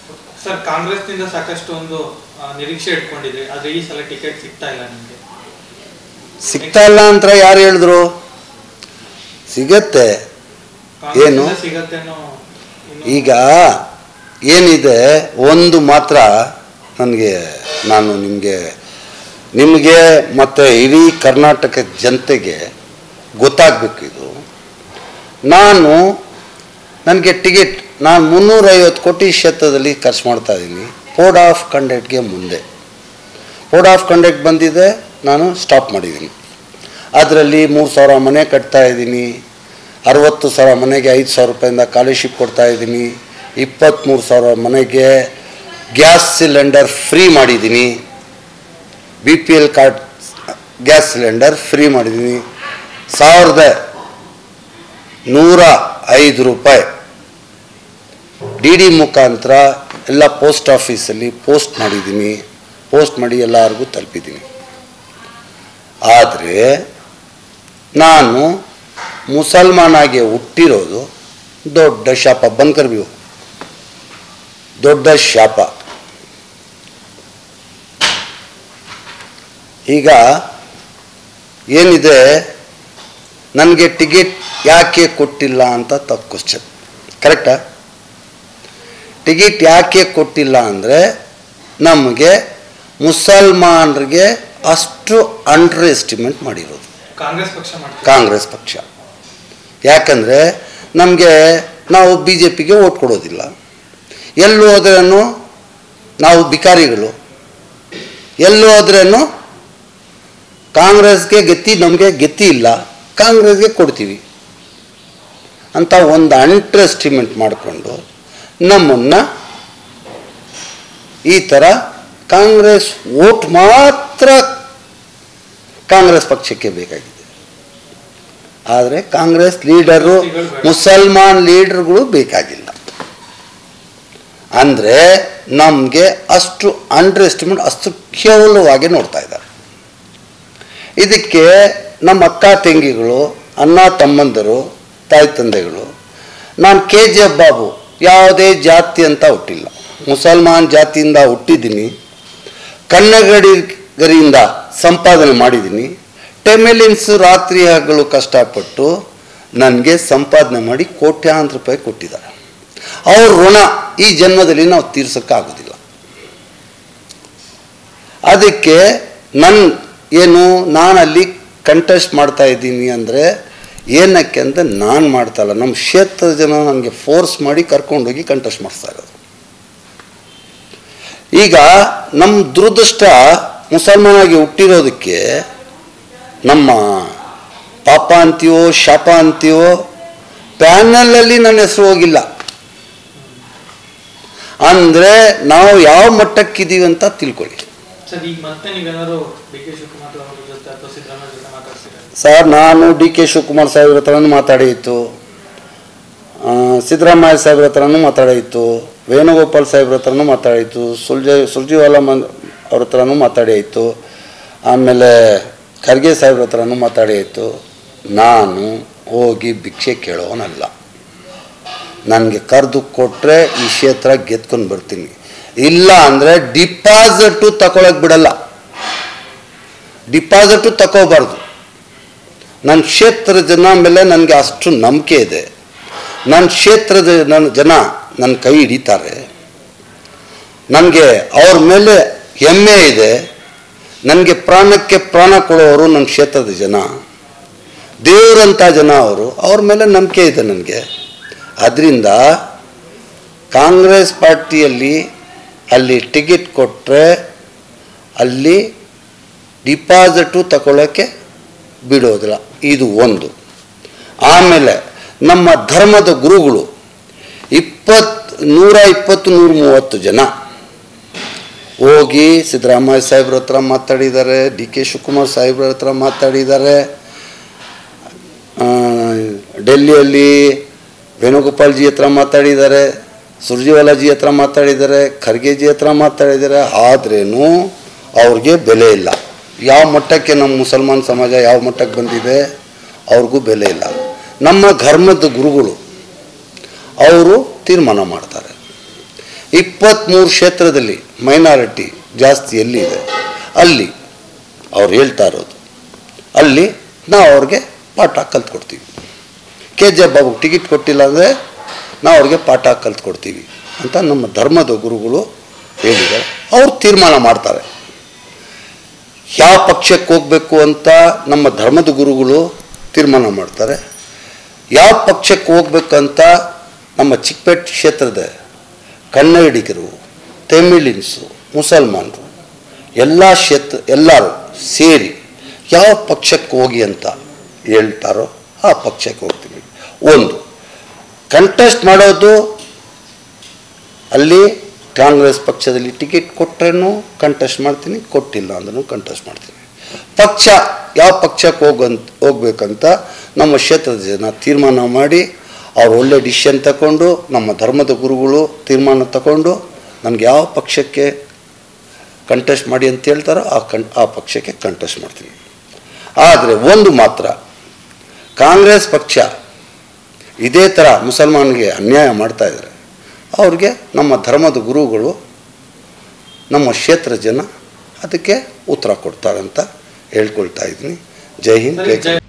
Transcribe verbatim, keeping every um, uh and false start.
Sir, ಕಾಂಗ್ರೆಸ್ನಿಂದ ಸಾಕಷ್ಟು ಒಂದು ನಿರೀಕ್ಷೆ ಇಟ್ಕೊಂಡಿದ್ರಿ, ಆದ್ರೆ ಈ ಸಲ ಟಿಕೆಟ್ ಸಿಗ್ತಾ ಇಲ್ಲ ನಿಮಗೆ. ಸಿಗ್ತಾ ಇಲ್ಲ ಅಂತ ಯಾರು ಹೇಳಿದ್ರು? ಸಿಗತ್ತೆ. ಏನು ಈಗ ಏನಿದೆ ಒಂದು ಮಾತ್ರ ನನಗೆ, ನಾನು ನಿಮಗೆ ನಿಮಗೆ ಮತ್ತು ಇಡೀ ಕರ್ನಾಟಕ ಜನತೆಗೆ ಗೊತ್ತಾಗಬೇಕು. ಇದು ನಾನು ನನಗೆ ಟಿಕೆಟ್ ನಾನು ಮುನ್ನೂರೈವತ್ತು ಕೋಟಿ ಕ್ಷೇತ್ರದಲ್ಲಿ ಖರ್ಚು ಮಾಡ್ತಾ ಇದ್ದೀನಿ. ಕೋಡ್ ಆಫ್ ಕಂಡಕ್ಟ್ಗೆ ಮುಂದೆ ಕೋಡ್ ಆಫ್ ಕಂಡಕ್ಟ್ ಬಂದಿದೆ, ನಾನು ಸ್ಟಾಪ್ ಮಾಡಿದ್ದೀನಿ. ಅದರಲ್ಲಿ ಮೂರು ಸಾವಿರ ಮನೆ ಕಟ್ತಾ ಇದ್ದೀನಿ, ಅರವತ್ತು ಸಾವಿರ ಮನೆಗೆ ಐದು ಸಾವಿರ ರೂಪಾಯಿಂದ ಸ್ಕಾಲರ್ಶಿಪ್ ಕೊಡ್ತಾ ಇದ್ದೀನಿ, ಇಪ್ಪತ್ತ್ಮೂರು ಸಾವಿರ ಮನೆಗೆ ಗ್ಯಾಸ್ ಸಿಲಿಂಡರ್ ಫ್ರೀ ಮಾಡಿದ್ದೀನಿ, B P L card gas cylinder free ಮಾಡಿದ್ದೀನಿ, ಸಾವಿರದ ನೂರ ಐದು ರೂಪಾಯಿ ಡಿ ಡಿ ಮುಖಾಂತರ ಎಲ್ಲ ಪೋಸ್ಟ್ ಆಫೀಸಲ್ಲಿ ಪೋಸ್ಟ್ ಮಾಡಿದ್ದೀನಿ, ಪೋಸ್ಟ್ ಮಾಡಿ ಎಲ್ಲರಿಗೂ ತಲುಪಿದ್ದೀನಿ. ಆದರೆ ನಾನು ಮುಸಲ್ಮಾನಾಗೆ ಹುಟ್ಟಿರೋದು ದೊಡ್ಡ ಶಾಪ. ಬಂದ್ಕರ್ಬೀವು ದೊಡ್ಡ ಶಾಪ. ಈಗ ಏನಿದೆ, ನನಗೆ ಟಿಕೆಟ್ ಯಾಕೆ ಕೊಟ್ಟಿಲ್ಲ ಅಂತ ತಪ್ಪು ಕ್ವಶನ್. ಕರೆಕ್ಟಾ? ಟಿಕೆಟ್ ಯಾಕೆ ಕೊಟ್ಟಿಲ್ಲ ಅಂದರೆ ನಮಗೆ ಮುಸಲ್ಮಾನರಿಗೆ ಅಷ್ಟು ಅಂಡರ್ ಎಸ್ಟಿಮೇಟ್ ಮಾಡಿರೋದು ಕಾಂಗ್ರೆಸ್ ಪಕ್ಷ ಕಾಂಗ್ರೆಸ್ ಪಕ್ಷ ಯಾಕಂದರೆ ನಮಗೆ ನಾವು ಬಿ ಜೆ ಪಿಗೆ ಓಟ್ ಕೊಡೋದಿಲ್ಲ. ಎಲ್ಲೂ ಹೋದ್ರೂ ನಾವು ಬಿಕಾರಿಗಳು, ಎಲ್ಲೂ ಹೋದ್ರೂ ಕಾಂಗ್ರೆಸ್ಗೆ ಗೆತ್ತಿ ನಮಗೆ ಗೆತ್ತಿ ಇಲ್ಲ, ಕಾಂಗ್ರೆಸ್ಗೆ ಕೊಡ್ತೀವಿ ಅಂತ ಒಂದು ಅಂಡರ್ ಎಸ್ಟಿಮೇಟ್ ಮಾಡಿಕೊಂಡು ನಮ್ಮನ್ನು ಈ ಥರ ಕಾಂಗ್ರೆಸ್ ಓಟ್ ಮಾತ್ರ ಕಾಂಗ್ರೆಸ್ ಪಕ್ಷಕ್ಕೆ ಬೇಕಾಗಿದೆ. ಆದರೆ ಕಾಂಗ್ರೆಸ್ ಲೀಡರು ಮುಸಲ್ಮಾನ್ ಲೀಡರ್ಗಳು ಬೇಕಾಗಿಲ್ಲ. ಅಂದರೆ ನಮಗೆ ಅಷ್ಟು ಅಂಡರ್ ಎಸ್ಟಿಮೇಟ್, ಅಷ್ಟು ಕೇವಲವಾಗಿ ನೋಡ್ತಾ ಇದ್ದಾರೆ. ಇದಕ್ಕೆ ನಮ್ಮ ಅಕ್ಕ ತಂಗಿಗಳು, ಅಣ್ಣ ತಮ್ಮಂದರು, ತಾಯಿ ತಂದೆಗಳು, ನಾನು ಕೆ ಜಿ ಎಫ್ ಬಾಬು ಯಾವುದೇ ಜಾತಿ ಅಂತ ಹುಟ್ಟಿಲ್ಲ, ಮುಸಲ್ಮಾನ್ ಜಾತಿಯಿಂದ ಹುಟ್ಟಿದ್ದೀನಿ, ಕನ್ನಡಿಗರಿಂದ ಸಂಪಾದನೆ ಮಾಡಿದ್ದೀನಿ. ಟೆಮಿಲಿನ್ಸು ರಾತ್ರಿ ಹಗಲು ಕಷ್ಟಪಟ್ಟು ನನಗೆ ಸಂಪಾದನೆ ಮಾಡಿ ಕೋಟ್ಯಾಂತರ ರೂಪಾಯಿ ಕೊಟ್ಟಿದ್ದಾರೆ. ಅವ್ರ ಋಣ ಈ ಜನ್ಮದಲ್ಲಿ ನಾವು ತೀರ್ಸೋಕ್ಕಾಗೋದಿಲ್ಲ. ಅದಕ್ಕೆ ನನ್ನ ಏನು ನಾನಲ್ಲಿ ಕಂಟೆಸ್ಟ್ ಮಾಡ್ತಾ ಇದ್ದೀನಿ ಅಂದರೆ ಏನಕ್ಕೆ ಅಂತ ನಾನು ಮಾಡ್ತಾಯಿಲ್ಲ, ನಮ್ಮ ಕ್ಷೇತ್ರದ ಜನ ನನಗೆ ಫೋರ್ಸ್ ಮಾಡಿ ಕರ್ಕೊಂಡೋಗಿ ಕಂಟೆಸ್ಟ್ ಮಾಡಿಸ್ತಾ ಇರೋದು. ಈಗ ನಮ್ಮ ದುರದೃಷ್ಟ ಮುಸಲ್ಮಾನಾಗಿ ಹುಟ್ಟಿರೋದಕ್ಕೆ ನಮ್ಮ ಪಾಪ ಅಂತೀವೋ ಶಾಪ ಅಂತೀವೋ, ಪ್ಯಾನಲಲ್ಲಿ ನನ್ನ ಹೆಸರು ಹೋಗಿಲ್ಲ ಅಂದರೆ ನಾವು ಯಾವ ಮಟ್ಟಕ್ಕಿದ್ದೀವಿ ಅಂತ ತಿಳ್ಕೊಳ್ಳಿ. ಸರ್, ನಾನು ಡಿ ಕೆ ಶಿವಕುಮಾರ್ ಸಾಹೇಬ್ರ ಹತ್ರನೂ ಮಾತಾಡಿತ್ತು, ಸಿದ್ದರಾಮಯ್ಯ ಸಾಹೇಬ್ರ ಹತ್ರನೂ ಮಾತಾಡಿತ್ತು, ವೇಣುಗೋಪಾಲ್ ಸಾಹೇಬ್ರ ಹತ್ರನೂ ಮಾತಾಡಿತ್ತು, ಸುರ್ಜೆ ಸುರ್ಜಿವಾಲ ಮನ್ ಅವ್ರ ಹತ್ರನೂ ಮಾತಾಡಿತ್ತು, ಆಮೇಲೆ ಖರ್ಗೆ ಸಾಹೇಬ್ರ ಹತ್ರನೂ ಮಾತಾಡಿತ್ತು. ನಾನು ಹೋಗಿ ಭಿಕ್ಷೆ ಕೇಳೋನಲ್ಲ. ನನಗೆ ಕರೆದು ಕೊಟ್ಟರೆ ಈ ಕ್ಷೇತ್ರ ಗೆದ್ಕೊಂಡು ಬರ್ತೀನಿ, ಇಲ್ಲ ಅಂದರೆ ಡಿಪಾಸಿಟು ತಗೊಳಕ್ಕೆ ಬಿಡಲ್ಲ. ಡಿಪಾಸಿಟು ತಗೋಬಾರ್ದು. ನನ್ನ ಕ್ಷೇತ್ರದ ಜನ ಮೇಲೆ ನನಗೆ ಅಷ್ಟು ನಂಬಿಕೆ ಇದೆ. ನನ್ನ ಕ್ಷೇತ್ರದ ನನ್ನ ಜನ ನನ್ನ ಕೈ ಹಿಡಿತಾರೆ, ನನಗೆ ಅವ್ರ ಮೇಲೆ ಹೆಮ್ಮೆ ಇದೆ. ನನಗೆ ಪ್ರಾಣಕ್ಕೆ ಪ್ರಾಣ ಕೊಡೋರು ನನ್ನ ಕ್ಷೇತ್ರದ ಜನ, ದೇವರಂಥ ಜನ ಅವರು, ಅವ್ರ ಮೇಲೆ ನಂಬಿಕೆ ಇದೆ ನನಗೆ. ಅದರಿಂದ ಕಾಂಗ್ರೆಸ್ ಪಾರ್ಟಿಯಲ್ಲಿ ಅಲ್ಲಿ ಟಿಕೆಟ್ ಕೊಟ್ಟರೆ ಅಲ್ಲಿ ಡಿಪಾಸಿಟು ತಗೊಳ್ಳೋಕ್ಕೆ ಬಿಡೋದಿಲ್ಲ. ಇದು ಒಂದು. ಆಮೇಲೆ ನಮ್ಮ ಧರ್ಮದ ಗುರುಗಳು ಇಪ್ಪತ್ತು ನೂರ ಇಪ್ಪತ್ತು ನೂರ ಮೂವತ್ತು ಜನ ಹೋಗಿ ಸಿದ್ದರಾಮಯ್ಯ ಸಾಹೇಬ್ರ ಹತ್ರ ಮಾತಾಡಿದ್ದಾರೆ, ಡಿ ಕೆ ಶಿವಕುಮಾರ್ ಸಾಹೇಬ್ರ ಹತ್ರ ಮಾತಾಡಿದ್ದಾರೆ, ಡೆಲ್ಲಿಯಲ್ಲಿ ವೇಣುಗೋಪಾಲ್ಜಿ ಹತ್ರ ಮಾತಾಡಿದ್ದಾರೆ, ಸುರ್ಜಿವಾಲಾಜಿ ಹತ್ರ ಮಾತಾಡಿದ್ದಾರೆ, ಖರ್ಗೆಜಿ ಹತ್ರ ಮಾತಾಡಿದ್ದಾರೆ. ಆದ್ರೇನು ಅವ್ರಿಗೆ ಬೆಲೆ ಇಲ್ಲ. ಯಾವ ಮಟ್ಟಕ್ಕೆ ನಮ್ಮ ಮುಸಲ್ಮಾನ್ ಸಮಾಜ ಯಾವ ಮಟ್ಟಕ್ಕೆ ಬಂದಿದೆ ಅವ್ರಿಗೂ ಬೆಲೆ ಇಲ್ಲ. ನಮ್ಮ ಧರ್ಮದ ಗುರುಗಳು ಅವರು ತೀರ್ಮಾನ ಮಾಡ್ತಾರೆ. ಇಪ್ಪತ್ತ್ಮೂರು ಕ್ಷೇತ್ರದಲ್ಲಿ ಮೈನಾರಿಟಿ ಜಾಸ್ತಿ ಎಲ್ಲಿ ಇದೆ ಅಲ್ಲಿ ಅವ್ರು ಹೇಳ್ತಾ ಇರೋದು, ಅಲ್ಲಿ ನಾವು ಅವ್ರಿಗೆ ಪಾಠ ಕಲ್ತ್ಕೊಡ್ತೀವಿ. ಕೆ ಜೆ ಬಾಬುಗೆ ಟಿಕೆಟ್ ಕೊಟ್ಟಿಲ್ಲ ಅಂದರೆ ನಾವು ಅವ್ರಿಗೆ ಪಾಠ ಕಲ್ತ್ಕೊಡ್ತೀವಿ ಅಂತ ನಮ್ಮ ಧರ್ಮದ ಗುರುಗಳು ಹೇಳಿದ್ದಾರೆ. ಅವ್ರು ತೀರ್ಮಾನ ಮಾಡ್ತಾರೆ ಯಾವ ಪಕ್ಷಕ್ಕೆ ಹೋಗಬೇಕು ಅಂತ. ನಮ್ಮ ಧರ್ಮದ ಗುರುಗಳು ತೀರ್ಮಾನ ಮಾಡ್ತಾರೆ. ಯಾವ ಪಕ್ಷಕ್ಕೆ ಹೋಗ್ಬೇಕಂತ ನಮ್ಮ ಚಿಕ್ಕಪೇಟೆ ಕ್ಷೇತ್ರದ ಕನ್ನಡಿಗರು, ತಮಿಳಿನ್ಸು, ಮುಸಲ್ಮಾನರು ಎಲ್ಲ ಕ್ಷೇತ್ರ ಎಲ್ಲರೂ ಸೇರಿ ಯಾವ ಪಕ್ಷಕ್ಕೆ ಹೋಗಿ ಅಂತ ಹೇಳ್ತಾರೋ ಆ ಪಕ್ಷಕ್ಕೆ ಹೋಗ್ತೀವಿ. ಒಂದು ಕಂಟೆಸ್ಟ್ ಮಾಡೋದು, ಅಲ್ಲಿ ಕಾಂಗ್ರೆಸ್ ಪಕ್ಷದಲ್ಲಿ ಟಿಕೆಟ್ ಕೊಟ್ಟರೇನು ಕಂಟೆಸ್ಟ್ ಮಾಡ್ತೀನಿ, ಕೊಟ್ಟಿಲ್ಲ ಅಂದ್ರೂ ಕಂಟೆಸ್ಟ್ ಮಾಡ್ತೀನಿ. ಪಕ್ಷ ಯಾವ ಪಕ್ಷಕ್ಕೆ ಹೋಗಂತ ಹೋಗ್ಬೇಕಂತ ನಮ್ಮ ಕ್ಷೇತ್ರದ ಜನ ತೀರ್ಮಾನ ಮಾಡಿ ಅವ್ರು ಒಳ್ಳೆ ಡಿಸಿಷನ್ ತಗೊಂಡು, ನಮ್ಮ ಧರ್ಮದ ಗುರುಗಳು ತೀರ್ಮಾನ ತಗೊಂಡು ನನಗೆ ಯಾವ ಪಕ್ಷಕ್ಕೆ ಕಂಟೆಸ್ಟ್ ಮಾಡಿ ಅಂತ ಹೇಳ್ತಾರೋ ಆ ಕಂ ಆ ಪಕ್ಷಕ್ಕೆ ಕಂಟೆಸ್ಟ್ ಮಾಡ್ತೀನಿ. ಆದರೆ ಒಂದು ಮಾತ್ರ, ಕಾಂಗ್ರೆಸ್ ಪಕ್ಷ ಇದೇ ಥರ ಮುಸಲ್ಮಾನಿಗೆ ಅನ್ಯಾಯ ಮಾಡ್ತಾಯಿದ್ದಾರೆ, ಅವ್ರಿಗೆ ನಮ್ಮ ಧರ್ಮದ ಗುರುಗಳು, ನಮ್ಮ ಕ್ಷೇತ್ರ ಜನ ಅದಕ್ಕೆ ಉತ್ತರ ಕೊಡ್ತಾರೆ ಅಂತ ಹೇಳ್ಕೊಳ್ತಾ ಇದ್ದೀನಿ. ಜೈ ಹಿಂದ್.